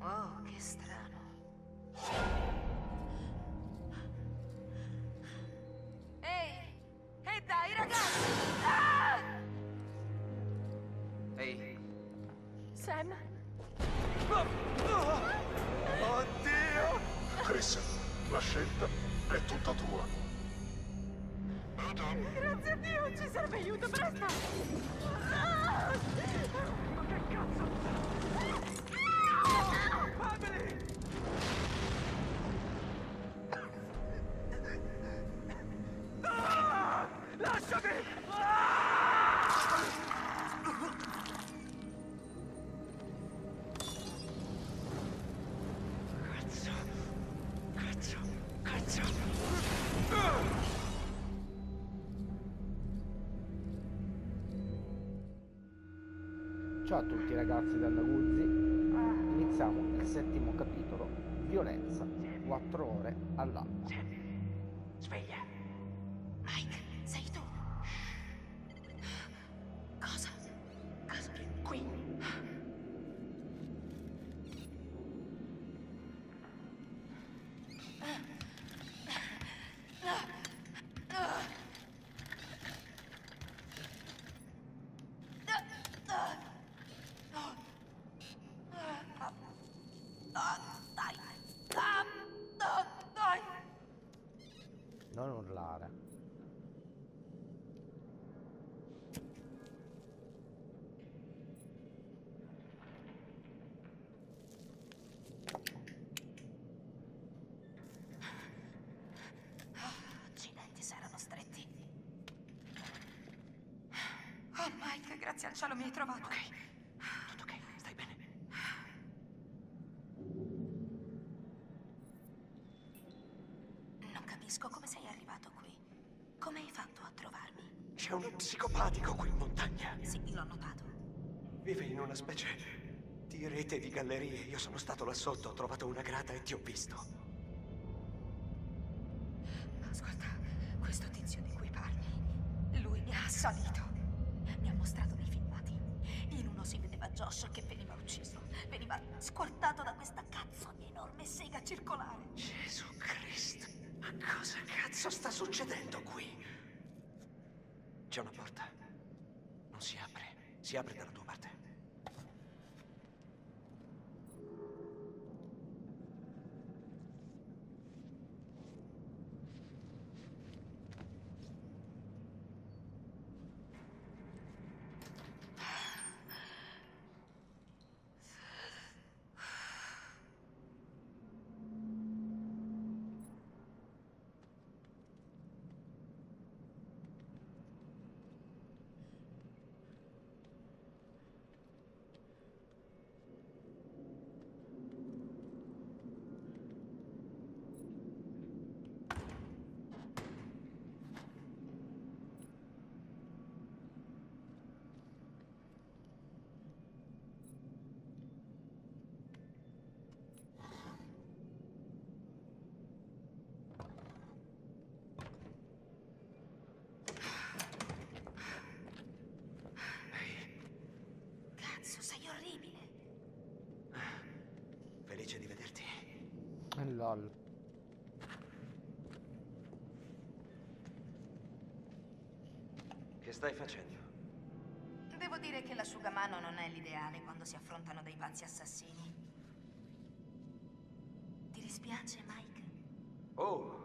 Oh, che strano. Ehi! Ehi, dai, ragazzi! Ah! Ehi. Sam? Oddio! Chris, la scelta è tutta tua. Grazie a Dio, ci serve aiuto, presto! Ah! Ma che cazzo? Family! Ah! Lasciami! Cazzo! Ciao a tutti ragazzi da Naguzzi, iniziamo il 7° capitolo, violenza, 4 ore all'anno. Sveglia! Mike, sei tu? Cosa? Qui! Dai! Non urlare. Accidenti, se erano stretti. Oh, Mike, grazie al cielo mi hai trovato. Ok, tutto ok, stai bene? Non capisco come sei arrivato qui. Come hai fatto a trovarmi? C'è uno psicopatico qui in montagna. Sì, l'ho notato. Vive in una specie di rete di gallerie. Io sono stato là sotto, ho trovato una grata e ti ho visto. Ascolta, questo tizio di cui parli, lui mi ha assalito. Mi ha mostrato dei filmati. In uno si vedeva Josh che veniva ucciso. Veniva squartato da questa cazzo di enorme sega circolare. Gesù Cristo, ma cosa cazzo sta succedendo qui? C'è una porta. Non si apre. Si apre dalla tua parte. Cazzo, sei orribile. Felice di vederti. Lol. Che stai facendo? Devo dire che l'asciugamano non è l'ideale quando si affrontano dei pazzi assassini. Ti dispiace, Mike? Oh,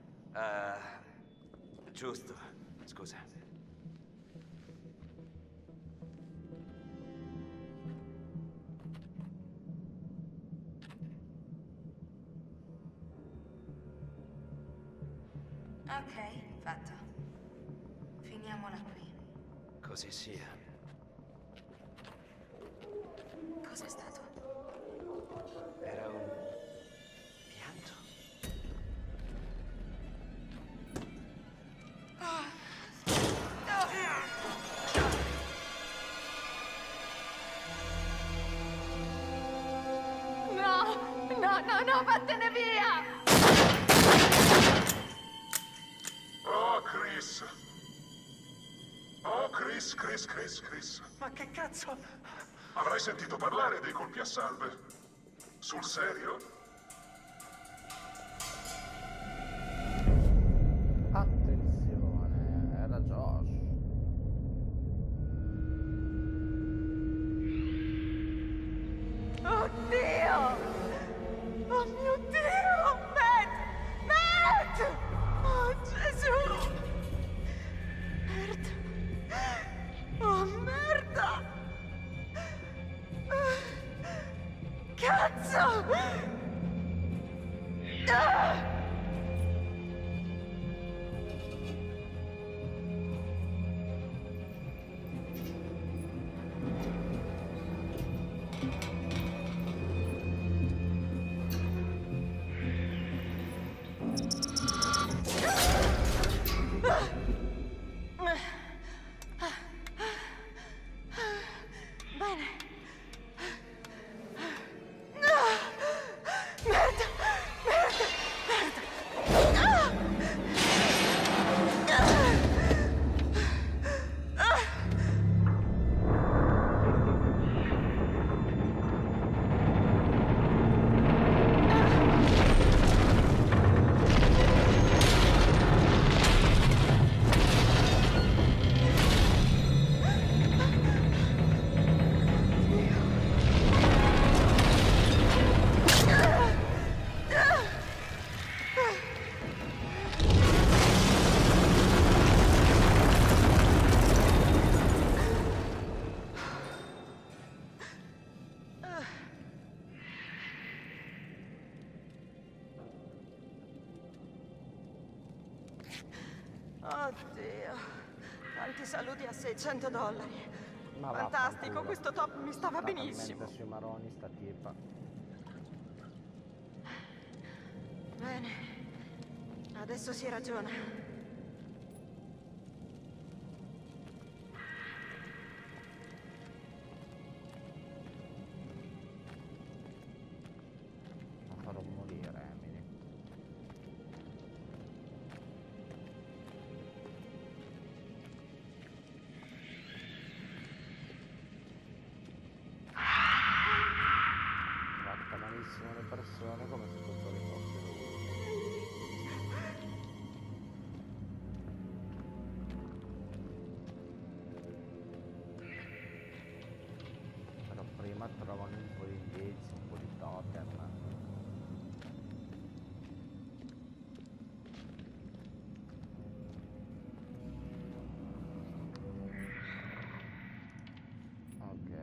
giusto. Scusa. Ok, fatto. Finiamola qui. Così sia. Cos'è stato? Era un pianto. No, vattene via! Oh, Chris. Oh, Chris. Ma che cazzo? Avrai sentito parlare dei colpi a salve. Sul serio? Attenzione, era Josh. Oddio! Oh mio Dio! Matt! Matt! Oh Gesù! Merda! Oh merda! Cazzo! Ah! Bene. Merda! Merda! Merda! Oddio, tanti saluti a $600. Ma Fantastico, vaffanculo. questo top mi stava Sta benissimo. talmente sui maroni sta tipa. Bene, adesso si ragiona. La farò morire, Emily. Tratta malissimo le persone come se tutto le fosse lui. Però prima trovano un po' di indizi, un po' di totem. Ok.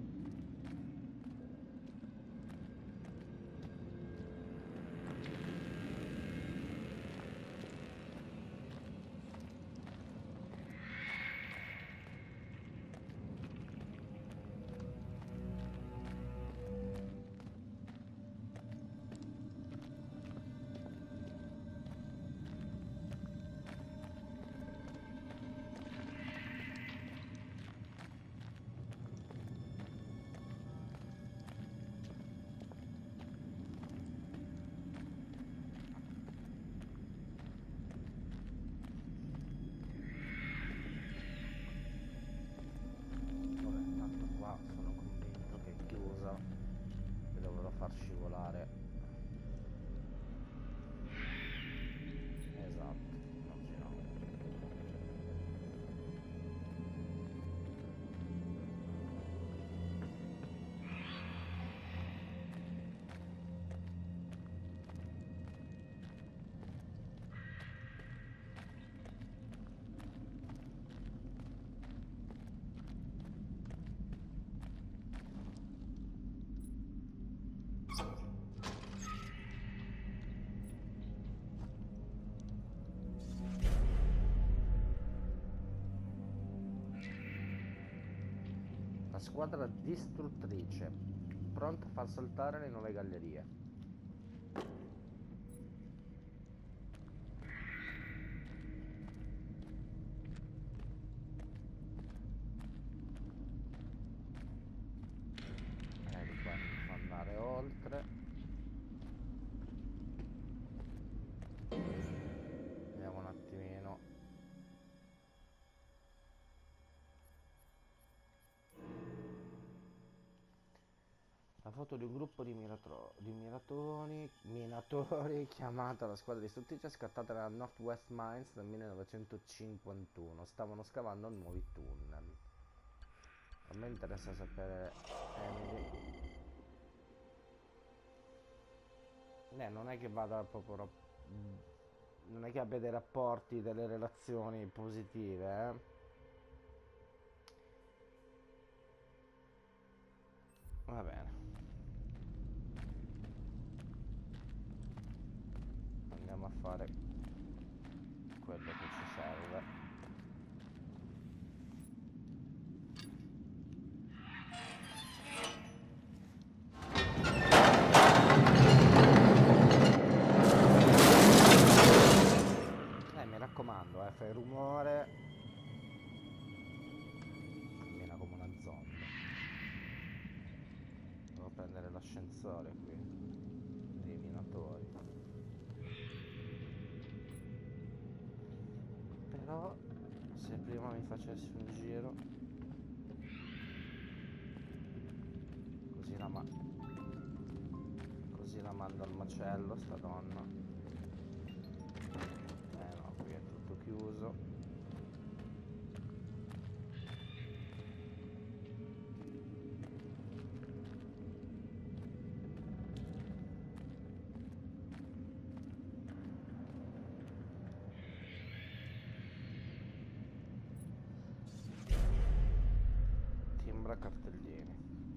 Vabbè, tanto qua sono convinto che è chiusa e dovrò far scivolare. Esatto, immaginavo. La squadra distruttrice, pronta a far saltare le nuove gallerie. Di qua mi fa andare oltre. Vediamo un attimino. La La foto di un gruppo di minatori chiamata la squadra distruttrice scattata nella Northwest Mines nel 1951. Stavano scavando nuovi tunnel. A me interessa sapere Emily. Non è che vada proprio non è che abbia dei rapporti, delle relazioni positive, Va bene. Andiamo a fare quello che ci serve. Mi raccomando, fai rumore. Cammina come una zombie. Devo prendere l'ascensore qui dei minatori. Però se prima mi facessi un giro così la mando al macello sta donna. No, qui è tutto chiuso. Timbra cartellini.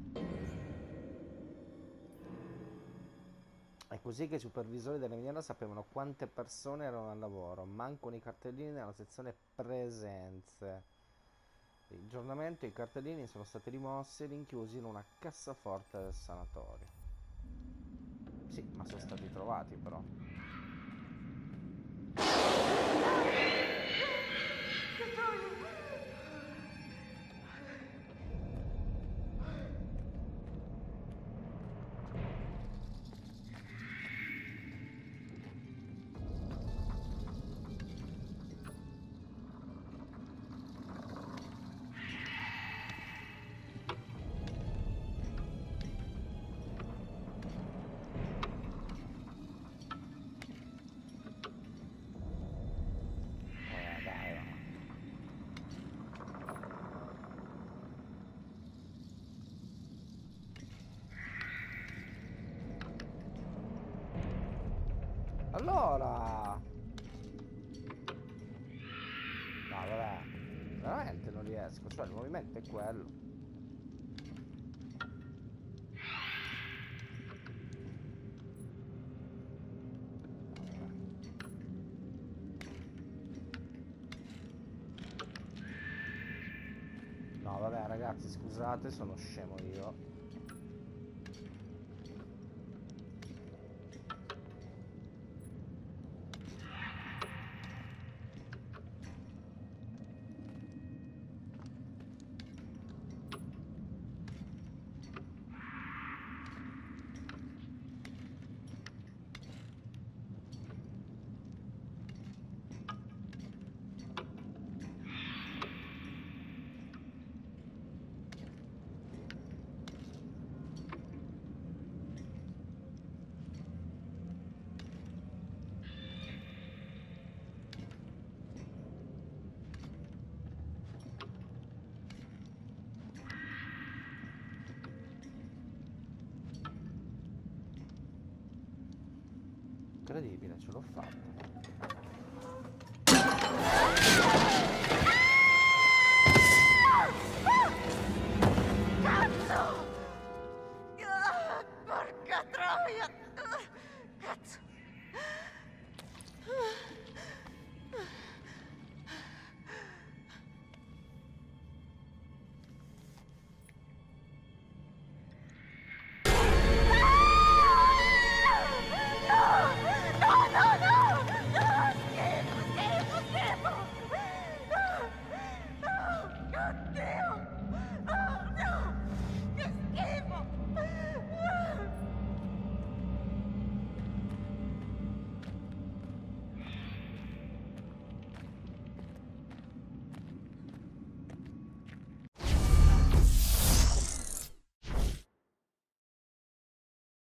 È così che i supervisori della miniera sapevano quante persone erano al lavoro. Mancano i cartellini nella sezione presenze. Il giornamento e i cartellini sono stati rimossi e rinchiusi in una cassaforte del sanatorio. Sì, ma sono stati trovati però. Allora, no vabbè, veramente non riesco, cioè il movimento è quello. No vabbè ragazzi, scusate, sono scemo io. Incredibile, ce l'ho fatta. Cazzo! Porca troia! Cazzo!